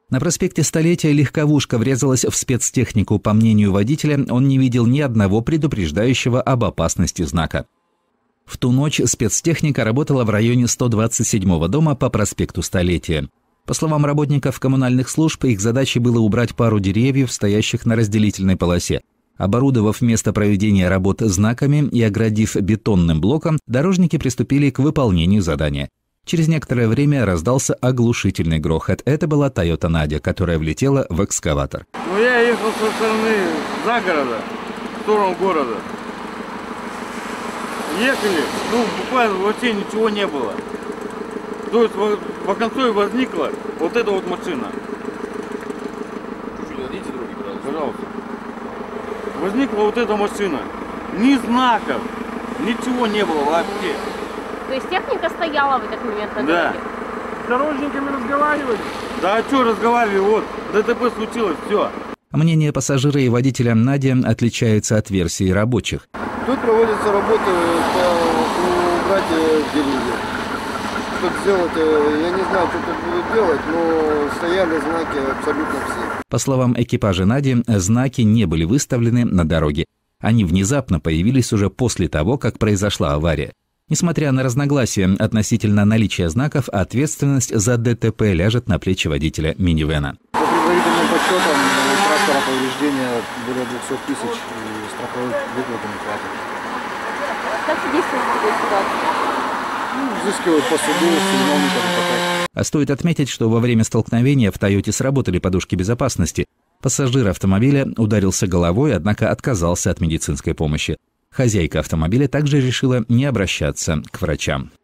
На проспекте Столетия легковушка врезалась в спецтехнику. По мнению водителя, он не видел ни одного предупреждающего об опасности знака. В ту ночь спецтехника работала в районе 127-го дома по проспекту Столетия. По словам работников коммунальных служб, их задачей было убрать пару деревьев, стоящих на разделительной полосе. Оборудовав место проведения работ знаками и оградив бетонным блоком, дорожники приступили к выполнению задания. Через некоторое время раздался оглушительный грохот. Это была Toyota Надя, которая влетела в экскаватор. Я ехал со стороны загорода, в сторону города. Ехали, буквально вообще ничего не было. То есть в оконце возникла вот эта вот машина. Чуть-чуть отойдите, други, пожалуйста. Возникла вот эта машина. Ни знаков, ничего не было вообще. То есть техника стояла в этот момент на дороге? Да. С дорожниками разговаривали? Да, а что разговаривали? Вот, ДТП случилось, все. Мнение пассажира и водителя Нади отличается от версии рабочих. Тут проводятся работы по убрать деревья. Что сделать, я не знаю, что тут будут делать, но стояли знаки абсолютно все. По словам экипажа Нади, знаки не были выставлены на дороге. Они внезапно появились уже после того, как произошла авария. Несмотря на разногласия относительно наличия знаков, ответственность за ДТП ляжет на плечи водителя минивэна. По предварительным подсчетам у трактора повреждения более 200 тысяч и страховых выплат не хватит. Как действует в такой ситуации? Взыскивают по суду с виновником ДТП. А стоит отметить, что во время столкновения в «Тойоте» сработали подушки безопасности. Пассажир автомобиля ударился головой, однако отказался от медицинской помощи. Хозяйка автомобиля также решила не обращаться к врачам.